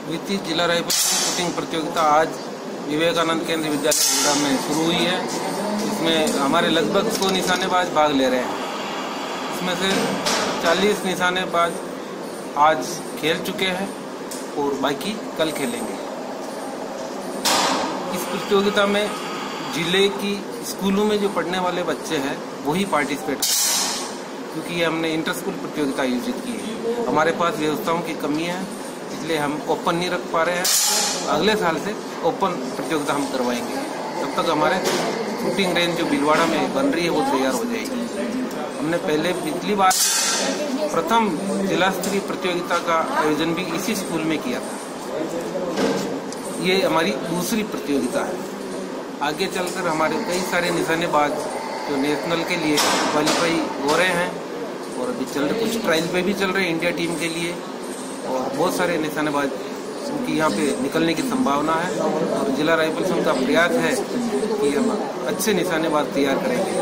द्वितीय जिला rifle shooting प्रतियोगिता आज विवेकानंद केंद्रीय विद्यालय गुड़ा में शुरू हुई है। इसमें हमारे लगभग 100 निशानेबाज भाग ले रहे हैं। इसमें से 40 निशानेबाज आज खेल चुके हैं और बाकी कल खेलेंगे। इस प्रतियोगिता में जिले की स्कूलों में जो पढ़ने वाले बच्चे हैं वही पार्टिसिपेट करते हैं, क्योंकि ये हमने इंटर स्कूल प्रतियोगिता आयोजित की है। हमारे पास व्यवस्थाओं की कमी है, इसलिए हम ओपन नहीं रख पा रहे हैं। अगले साल से ओपन प्रतियोगिता हम करवाएंगे। तब तक हमारे शूटिंग रेंज जो भीलवाड़ा में बन रही है वो तैयार हो जाएगी। हमने पहले पिछली बार प्रथम जिला स्तरीय प्रतियोगिता का आयोजन भी इसी स्कूल में किया था। ये हमारी दूसरी प्रतियोगिता है। आगे चलकर हमारे कई सारे निशानेबाज जो नेशनल के लिए क्वालिफाई हो रहे हैं और अभी चल रहे, कुछ ट्रायल पे भी चल रहे हैं इंडिया टीम के लिए, और बहुत सारे निशानेबाज उनकी यहाँ पे निकलने की संभावना है। और जिला राइफल संघ का प्रयास है कि हम अच्छे निशानेबाज तैयार करेंगे।